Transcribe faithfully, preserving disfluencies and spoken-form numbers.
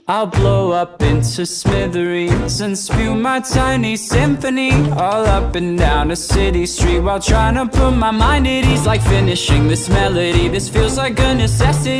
I'll blow up into smithereens and spew my tiny symphony all up and down a city street while trying to put my mind at ease. Like finishing this melody, this feels like a necessity.